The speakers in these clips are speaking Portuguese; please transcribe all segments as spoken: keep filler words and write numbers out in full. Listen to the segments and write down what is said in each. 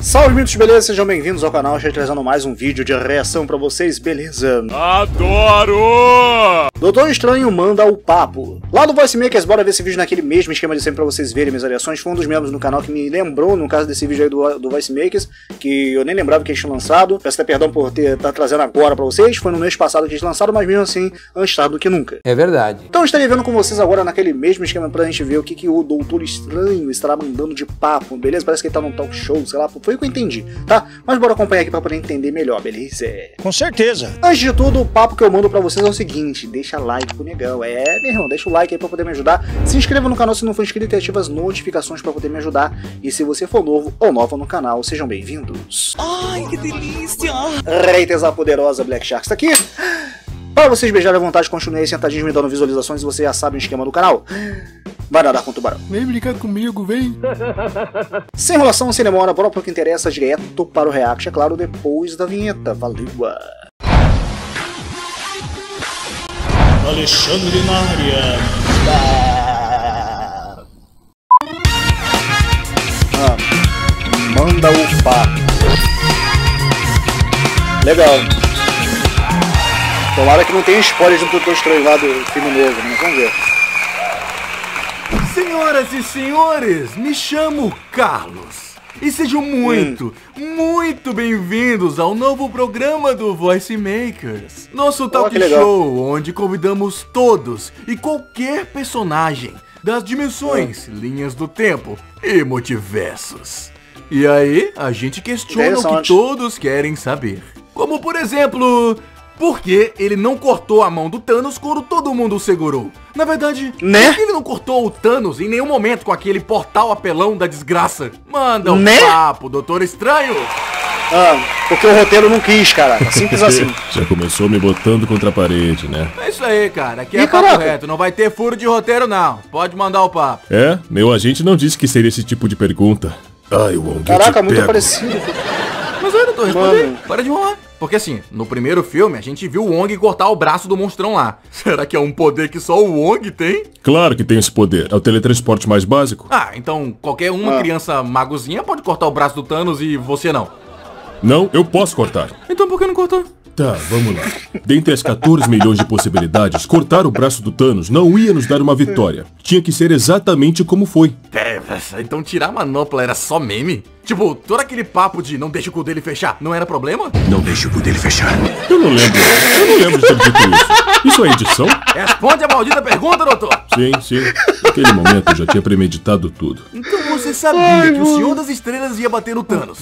Salve, mitos, beleza? Sejam bem-vindos ao canal, já trazendo mais um vídeo de reação pra vocês, beleza? Adoro! Doutor Estranho manda o papo. Lá do Voice Makers, bora ver esse vídeo naquele mesmo esquema de sempre pra vocês verem minhas reações. Foi um dos membros no canal que me lembrou, no caso desse vídeo aí do, do Voice Makers, que eu nem lembrava que eles tinham lançado. Peço até perdão por ter tá trazendo agora pra vocês. Foi no mês passado que eles lançaram, mas mesmo assim, antes tarde do que nunca. É verdade. Então eu estarei vendo com vocês agora naquele mesmo esquema pra gente ver o que, que o Doutor Estranho estará mandando de papo, beleza? Parece que ele tá num talk show, sei lá, foi o que eu entendi, tá? Mas bora acompanhar aqui pra poder entender melhor, beleza? Com certeza. Antes de tudo, o papo que eu mando pra vocês é o seguinte: deixa like pro negão. É, meu irmão, deixa o like aí pra poder me ajudar. Se inscreva no canal se não for inscrito e ativa as notificações pra poder me ajudar. E se você for novo ou nova no canal, sejam bem-vindos. Ai, que delícia! Reiteza poderosa Black Sharks tá aqui. Para vocês beijarem à vontade, continue aí sentadinhos me dando visualizações e você já sabe o esquema do canal. Vai nadar com o tubarão. Vem brincar comigo, vem. Sem enrolação, sem demora, bora pro que interessa, direto para o react, é claro, depois da vinheta. Valeu! Alexandre na área. Ah, manda o papo. Legal. Tomara que não tenha spoiler do Doutor Estranho lá do filme novo, mas vamos ver. Senhoras e senhores, me chamo Carlos e sejam muito, hum. muito bem-vindos ao novo programa do Voice Makers. Nosso talk oh, show onde convidamos todos e qualquer personagem das dimensões, hum. linhas do tempo e multiversos. E aí, a gente questiona o que todos querem saber. Como por exemplo... por que ele não cortou a mão do Thanos quando todo mundo o segurou? Na verdade, né? por que ele não cortou o Thanos em nenhum momento com aquele portal apelão da desgraça? Manda um né? papo, Doutor Estranho! Ah, porque o roteiro não quis, cara. Simples assim. Já começou me botando contra a parede, né? É isso aí, cara. Aqui Ih, é papo caraca. reto, não vai ter furo de roteiro, não. Pode mandar o papo. É, meu agente não disse que seria esse tipo de pergunta. Ai, Wong, Caraca, eu te muito pego. parecido. Mas aí, doutor, responde aí. Mano. Para de enrolar. Porque assim, no primeiro filme a gente viu o Wong cortar o braço do monstrão lá. Será que é um poder que só o Wong tem? Claro que tem esse poder. É o teletransporte mais básico. Ah, então qualquer uma Ah. criança magozinha pode cortar o braço do Thanos e você não. Não, eu posso cortar. Então por que não cortou? Tá, vamos lá. Dentre as quatorze milhões de possibilidades, cortar o braço do Thanos não ia nos dar uma vitória. Tinha que ser exatamente como foi. É, então tirar a manopla era só meme? Tipo, todo aquele papo de não deixa o cu dele fechar, não era problema? Não deixe o cu dele fechar. Eu não lembro. Eu não lembro de ter dito isso. Isso é edição? Responde a maldita pergunta, doutor! Sim, sim. Naquele momento eu já tinha premeditado tudo. Então você sabia Ai, que o Senhor das Estrelas ia bater no Thanos?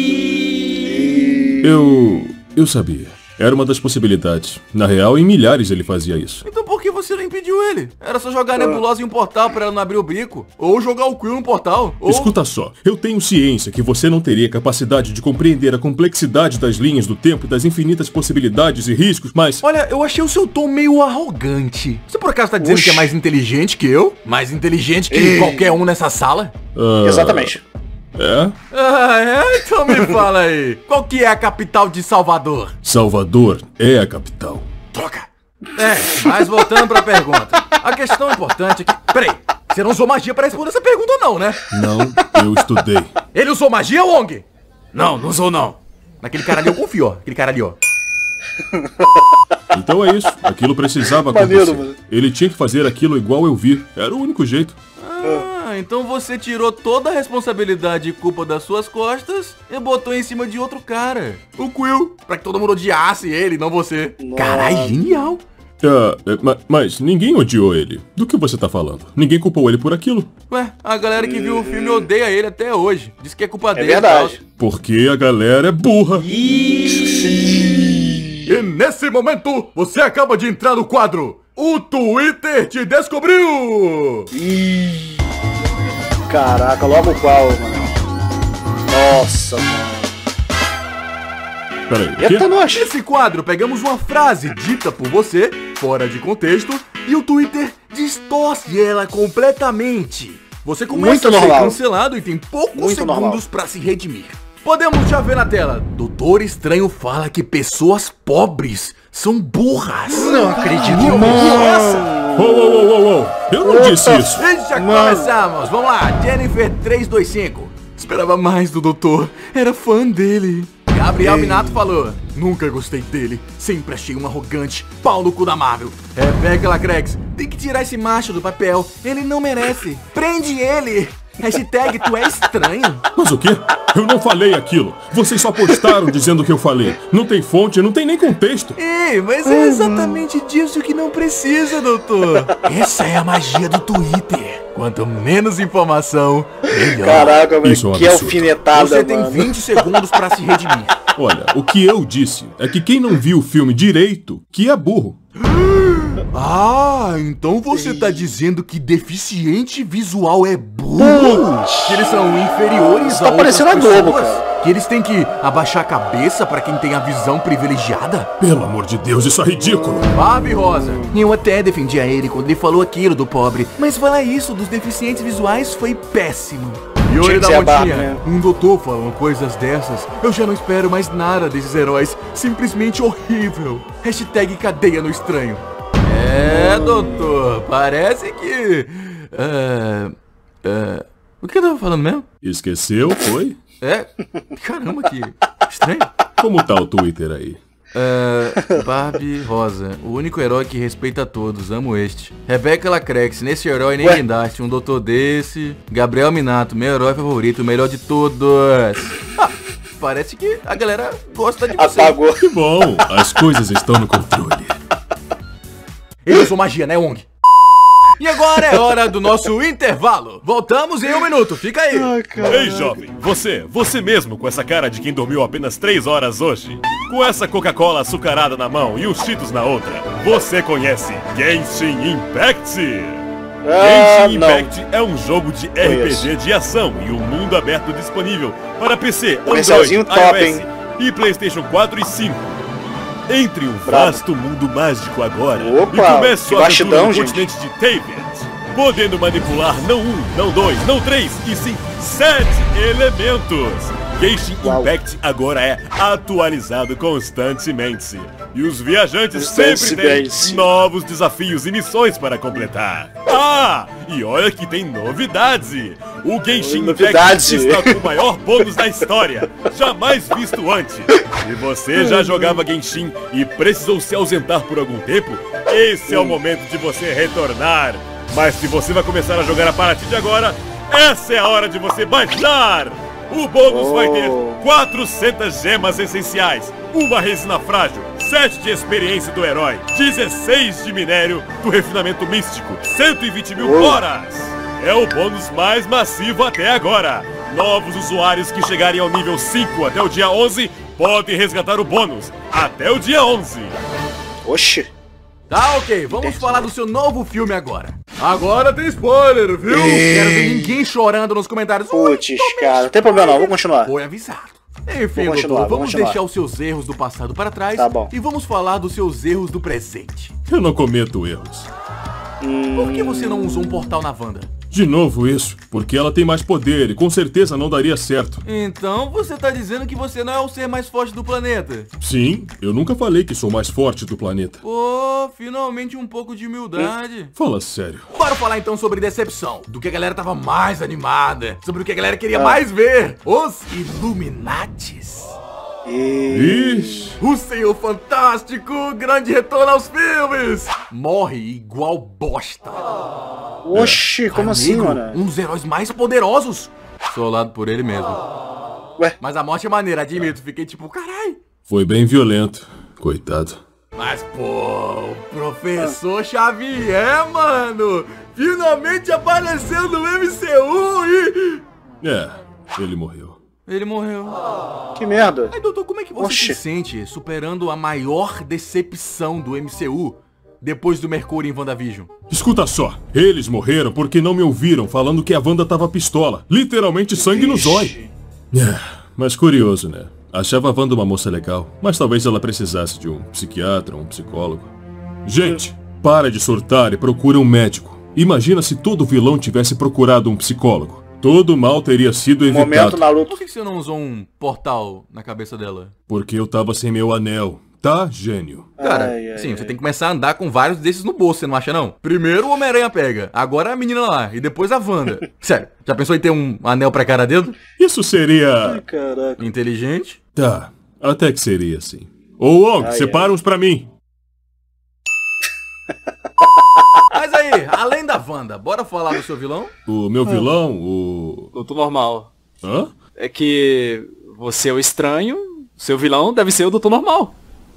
Eu... eu sabia. Era uma das possibilidades. Na real, em milhares ele fazia isso. Então por que você não impediu ele? Era só jogar a nebulosa em um portal pra ela não abrir o bico. Ou jogar o Quill no portal. Ou... Escuta só, eu tenho ciência que você não teria capacidade de compreender a complexidade das linhas do tempo e das infinitas possibilidades e riscos, mas... Olha, eu achei o seu tom meio arrogante. Você por acaso tá dizendo Oxi. que é mais inteligente que eu? Mais inteligente que Ei. qualquer um nessa sala? Ah, Exatamente. É? Ah, é? Então me fala aí. Qual que é a capital de Salvador? Salvador é a capital. Troca. É, mas voltando pra pergunta. A questão importante é que... Peraí, você não usou magia pra responder essa pergunta ou não, né? Não, eu estudei. Ele usou magia, Wong? Não, não usou não. Naquele cara ali eu confio, ó. Aquele cara ali, ó. Então é isso, aquilo precisava Maneiro, acontecer. mano. Ele tinha que fazer aquilo igual eu vi. Era o único jeito. Ah, então você tirou toda a responsabilidade e culpa das suas costas e botou em cima de outro cara. O Quill. Pra que todo mundo odiasse ele, não você. Caralho, genial. Ah, é, ma- mas ninguém odiou ele. Do que você tá falando? Ninguém culpou ele por aquilo. Ué, a galera que viu o filme odeia ele até hoje. Diz que é culpa É dele. verdade. e tal. Porque a galera é burra. E nesse momento, você acaba de entrar no quadro. O Twitter te descobriu! Ih, caraca, logo qual, mano? Nossa, mano. Peraí, o Eita, quê? nós. Nesse quadro, pegamos uma frase dita por você, fora de contexto, e o Twitter distorce ela completamente. Você começa Muito a ser normal. cancelado e tem poucos Muito segundos normal. pra se redimir. Podemos já ver na tela. Doutor Estranho fala que pessoas pobres são burras. Não acredito, Que mano. é essa? Uou, uou, uou, uou, uou. Eu não disse isso. E já Mano. começamos. Vamos lá. Jennifer três dois cinco. Esperava mais do doutor. Era fã dele. Gabriel Minato falou: nunca gostei dele. Sempre achei um arrogante. Pau no cu da Marvel. Rebecca Lacrex: tem que tirar esse macho do papel. Ele não merece. Prende ele. Hashtag tu é estranho. Mas o quê? Eu não falei aquilo. Vocês só postaram dizendo que eu falei. Não tem fonte, não tem nem contexto. Ei, mas é exatamente disso que não precisa, doutor. Essa é a magia do Twitter. Quanto menos informação, melhor. Caraca, velho, Isso é um que absurdo. alfinetada, Você tem mano. vinte segundos pra se redimir. Olha, o que eu disse é que quem não viu o filme direito, que é burro. Ah, então você tá dizendo que deficiente visual é burro? Que eles são inferiores Isso tá a outras parecendo a Globo, pessoas? cara. Que eles têm que abaixar a cabeça pra quem tem a visão privilegiada? Pelo amor de Deus, isso é ridículo. Barbie Rosa. Eu até defendia ele quando ele falou aquilo do pobre, mas falar isso dos deficientes visuais foi péssimo. Tinha Yuri que da ser a Barbie, Montinha, né? um doutor falando coisas dessas. Eu já não espero mais nada desses heróis. Simplesmente horrível. Hashtag cadeia no estranho. É, doutor, parece que... É... É... O que eu tava falando mesmo? Esqueceu, foi? É... Caramba, que estranho. Como tá o Twitter aí? É... Barbie Rosa, o único herói que respeita a todos, amo este. Rebecca Lacrex, nesse herói nem Ué? guindaste, um doutor desse. Gabriel Minato, meu herói favorito, o melhor de todos. Ah, parece que a galera gosta de você. Apagou. Que bom, as coisas estão no controle. Eu sou magia, né, Wong? E agora é hora do nosso intervalo. Voltamos em um minuto, fica aí. Ei, jovem, você, você mesmo com essa cara de quem dormiu apenas três horas hoje, com essa Coca-Cola açucarada na mão e os Cheetos na outra, você conhece Genshin Impact? Ah, Genshin não. Impact é um jogo de R P G de ação e um mundo aberto disponível para P C, Android, Comercialzinho top, iOS e PlayStation quatro e cinco. Entre um vasto mundo mágico agora Opa, e comece que sua aventura bastidão, no gente. continente de Teyvat, podendo manipular não um, não dois, não três, e sim sete elementos. Genshin Uau. Impact agora é atualizado constantemente. E os viajantes sempre têm Constantemente. novos desafios e missões para completar. Ah, e olha que tem novidade. O Genshin Novidade. Impact está com o maior bônus da história, jamais visto antes. Se você já jogava Genshin e precisou se ausentar por algum tempo, esse é o momento de você retornar. Mas se você vai começar a jogar a partir de agora, essa é a hora de você baixar. O bônus Oh. vai ter quatrocentas gemas essenciais, uma resina frágil, sete de experiência do herói, dezesseis de minério do refinamento místico, cento e vinte mil Oh. horas. É o bônus mais massivo até agora. Novos usuários que chegarem ao nível cinco até o dia onze podem resgatar o bônus até o dia onze. Oxi. Tá, ok, vamos falar do seu novo filme agora. Agora tem spoiler, viu? Quero ver ninguém chorando nos comentários. Ui, Putz, cara, não tem problema não, vou continuar. Foi avisado. Enfim, Vou continuar, doutor, vou vamos continuar. deixar os seus erros do passado para trás Tá bom. e vamos falar dos seus erros do presente. Eu não cometo erros. Por que você não usou um portal na Wanda? De novo isso, porque ela tem mais poder e com certeza não daria certo. Então você tá dizendo que você não é o ser mais forte do planeta? Sim, eu nunca falei que sou mais forte do planeta. Pô, finalmente um pouco de humildade. Fala sério. Bora falar então sobre decepção, do que a galera tava mais animada, sobre o que a galera queria Ah. mais ver, os Illuminatis. E... Ixi, O Senhor Fantástico, grande retorno aos filmes! Morre igual bosta. Oxi, como assim, Amigo, mano? um dos heróis mais poderosos. Solado por ele mesmo. Ué? Mas a morte é maneira, admito. Fiquei tipo, carai. foi bem violento. Coitado. Mas, pô, o Professor Xavier, mano, finalmente apareceu no M C U e... É, ele morreu. Ele morreu. Que merda. Aí, doutor, como é que você Oxi. se sente superando a maior decepção do M C U depois do Mercúrio em WandaVision? Escuta só, eles morreram porque não me ouviram falando que a Wanda tava pistola. Literalmente sangue no zóio. É, mas curioso, né? Achava a Wanda uma moça legal, mas talvez ela precisasse de um psiquiatra ou um psicólogo. Gente, para de surtar e procura um médico. Imagina se todo vilão tivesse procurado um psicólogo. Todo mal teria sido Momento evitado. Naruto. Por que você não usou um portal na cabeça dela? Porque eu tava sem meu anel. Tá, gênio. Cara, Ai, ai, sim, ai. você tem que começar a andar com vários desses no bolso, você não acha não? Primeiro o Homem-Aranha pega, agora a menina lá, e depois a Wanda. Sério, já pensou em ter um anel pra cada dedo? Isso seria... Ai, caraca. Inteligente? Tá, até que seria assim. Ô, Wong, Ai, separa uns pra mim. Mas aí, além da Wanda, bora falar do seu vilão? O meu vilão, o... Doutor Normal. Hã? É que você é o estranho, seu vilão deve ser o Doutor Normal.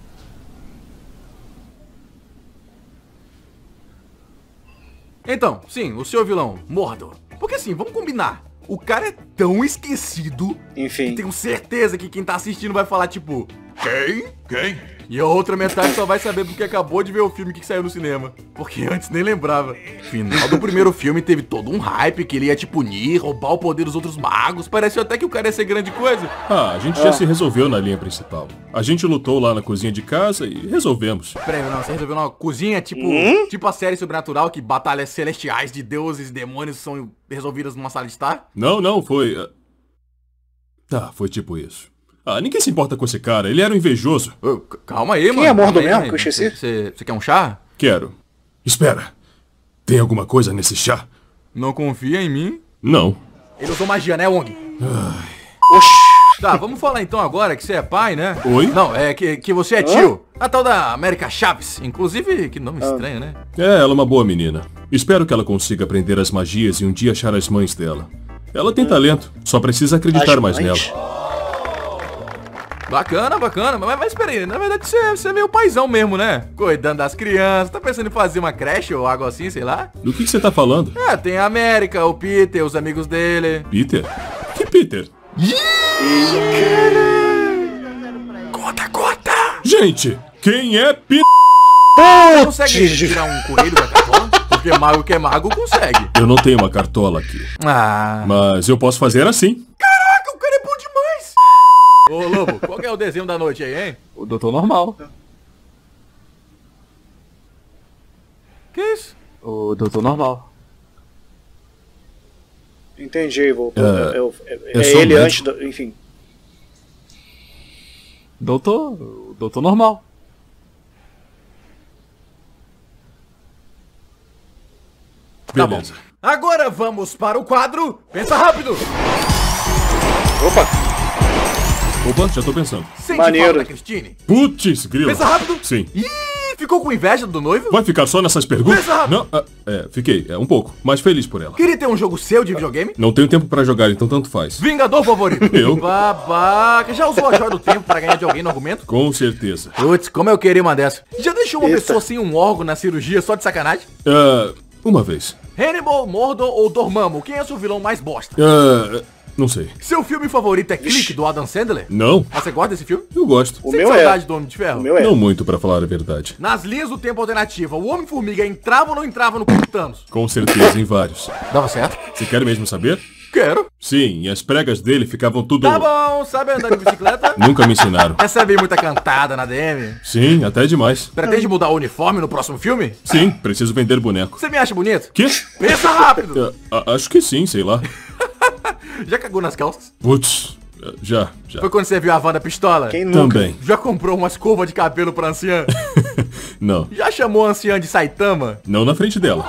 Então, sim, o seu vilão, Mordor. Porque assim, vamos combinar. O cara é tão esquecido Enfim. que tenho certeza que quem tá assistindo vai falar tipo... Quem? Quem? E a outra metade só vai saber porque acabou de ver o filme que saiu no cinema. Porque antes nem lembrava. Final do primeiro filme teve todo um hype que ele ia tipo unir, roubar o poder dos outros magos. Pareceu até que o cara ia ser grande coisa. Ah, a gente já se resolveu na linha principal. A gente lutou lá na cozinha de casa e resolvemos. Peraí, não, você resolveu numa cozinha tipo, tipo a série Sobrenatural que batalhas celestiais de deuses e demônios são resolvidas numa sala de estar? Não, não, foi... ah, Tá, foi tipo isso. Ah, ninguém se importa com esse cara, ele era um invejoso. Ô, c- calma aí, mano. é Mordor Calma aí, mesmo, né? que eu esqueci? Você você quer um chá? Quero. Espera. Tem alguma coisa nesse chá? Não confia em mim? Não. Ele usou magia, né, Wong? Oxi. Tá, vamos falar então agora que você é pai, né? Oi? Não, é que, que você é tio. A tal da América Chaves. Inclusive, que nome estranho, né? É, ela é uma boa menina. Espero que ela consiga aprender as magias e um dia achar as mães dela. Ela tem talento, só precisa acreditar As mais mães? nela. Bacana, bacana. Mas, mas peraí, na verdade você, você é meio paizão mesmo, né? Cuidando das crianças. Tá pensando em fazer uma creche ou algo assim, sei lá? Do que que você tá falando? É, tem a América, o Peter, os amigos dele. Peter? Que Peter? Conta, conta! Gente, quem é Peter? Você consegue tirar um coelho da cartola? Porque mago que é mago consegue. Eu não tenho uma cartola aqui, Ah. mas eu posso fazer assim. Caraca, o cara é bom demais! Ô, Lobo, qual que é o desenho da noite aí, hein? O Doutor Normal. Que isso? O Doutor Normal. Entendi, voltou. É, É, é- é é só ele médico. antes do... Enfim. Doutor... o Doutor Normal. Tá Beleza. bom. Agora vamos para o quadro Pensa Rápido! Opa. Opa, já tô pensando. Sente Maneiro. falta da Cristine? Putz, grilo. Pensa rápido! Sim. Ih, ficou com inveja do noivo? Vai ficar só nessas perguntas? Pensa rápido. Não, ah, é, fiquei, é, um pouco, mas feliz por ela. Queria ter um jogo seu de videogame? Não tenho tempo pra jogar, então tanto faz. Vingador favorito? Eu? Babaca, já usou a joia do tempo pra ganhar de alguém no argumento? Com certeza. Putz, como eu queria uma dessa. Já deixou uma Eita. pessoa sem um órgão na cirurgia só de sacanagem? Ah, uma vez. Hannibal, Mordor ou Dormammu? Quem é seu vilão mais bosta? Ah, não sei. Seu filme favorito é Clique, do Adam Sandler? Não, Mas você gosta desse filme? eu gosto. O Sente meu é. saudade do Homem de Ferro? O meu é. Não muito, pra falar a verdade. Nas linhas do tempo alternativa, o Homem-Formiga entrava ou não entrava no corpo do Thanos? Com certeza, em vários. Dava certo? Você quer mesmo saber? Quero. Sim, e as pregas dele ficavam tudo... Tá bom, sabe andar de bicicleta? Nunca me ensinaram. Recebe muita cantada na D M? Sim, até demais. Pretende mudar o uniforme no próximo filme? Sim, preciso vender boneco. Você me acha bonito? Que? Pensa rápido! Ah, a- acho que sim, sei lá. Já cagou nas calças? Putz, já, já. Foi quando você viu a Wanda pistola? Quem nunca? Também. Já comprou uma escova de cabelo pra anciã? Não, Já chamou a anciã de Saitama? não na frente dela.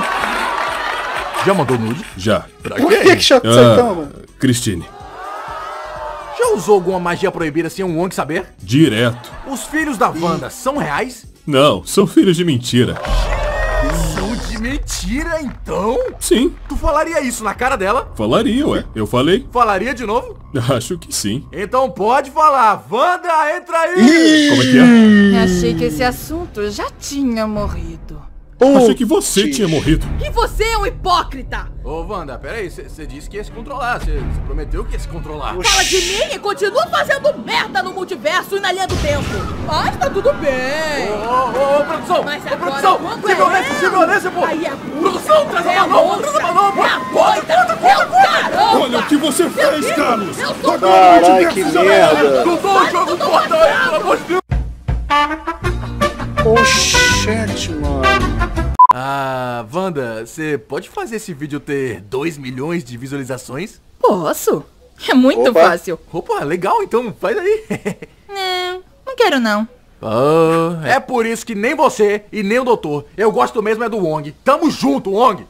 Já mandou nude? Já. Pra Por que quê? que chato Ah, então, mano? Cristine. Já usou alguma magia proibida sem um Wong saber? Direto. Os filhos da Wanda são reais? Não, são filhos de mentira. São de mentira, então? Sim, Tu falaria isso na cara dela? falaria, ué. Eu falei? Falaria de novo? Acho que sim. Então pode falar. Wanda, entra aí! Como é que é? Achei que esse assunto já tinha morrido. Achei que você tinha morrido. E você é um hipócrita! Ô, Wanda, peraí, você disse que ia se controlar, você prometeu que ia se controlar. Fala de mim e continua fazendo merda no multiverso e na linha do tempo. Mas tá tudo bem. Ô, ô, ô, produção! Mas Ô, agora, produção! quando Sem é violência, eu, sem violência, pô! aí é Produção, traz a é manobra, traz a manobra! É a moita, meu caramba! Olha o que você fez, Carlos! Eu sou Caralho, que merda. Não dou o jogo porta aí, pelo amor de Deus! Oxente, mano. Ah, Wanda, você pode fazer esse vídeo ter dois milhões de visualizações? Posso? É muito Opa. fácil. Opa, legal, então faz aí. Não, não quero não. Ah, é por isso que nem você e nem o doutor. Eu gosto mesmo é do Wong. Tamo junto, Wong.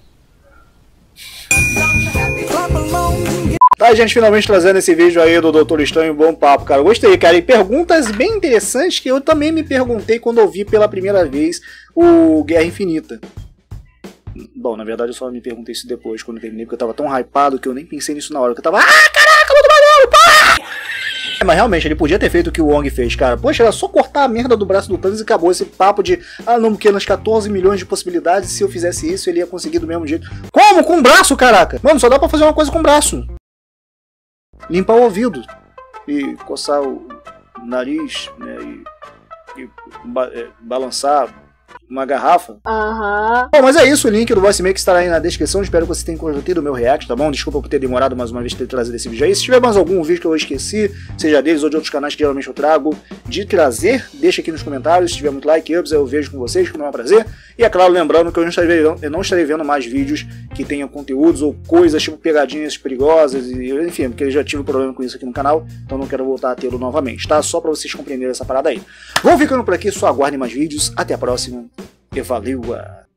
Tá, gente, finalmente trazendo esse vídeo aí do doutor Estranho, bom papo, cara. Eu gostei, cara. E perguntas bem interessantes que eu também me perguntei quando eu vi pela primeira vez o Guerra Infinita. Bom, na verdade eu só me perguntei isso depois, quando eu terminei, porque eu tava tão hypado que eu nem pensei nisso na hora. Que eu tava, ah, caraca, muito maneiro, pá! É, mas realmente, ele podia ter feito o que o Wong fez, cara. Poxa, era só cortar a merda do braço do Thanos e acabou esse papo de, ah, não, porque nas quatorze milhões de possibilidades, se eu fizesse isso, ele ia conseguir do mesmo jeito. Como? Com o braço, caraca? Mano, só dá pra fazer uma coisa com o braço. Limpar o ouvido e coçar o nariz, né, e, e ba é, balançar uma garrafa. Aham. Bom, mas é isso, o link do VoiceMaker estará aí na descrição. Espero que você tenha curtido o meu react, tá bom? Desculpa por ter demorado mais uma vez ter trazido esse vídeo aí. Se tiver mais algum vídeo que eu esqueci, seja deles ou de outros canais que geralmente eu trago, de trazer, deixa aqui nos comentários. Se tiver muito like, ups, eu vejo com vocês, que não é um prazer. E é claro, lembrando que eu não estarei, eu não estarei vendo mais vídeos que tenham conteúdos ou coisas tipo pegadinhas perigosas, e enfim, porque eu já tive problema com isso aqui no canal, então não quero voltar a tê-lo novamente, tá? Só pra vocês compreenderem essa parada aí. Vou ficando por aqui, só aguardem mais vídeos. Até a próxima. E valeu!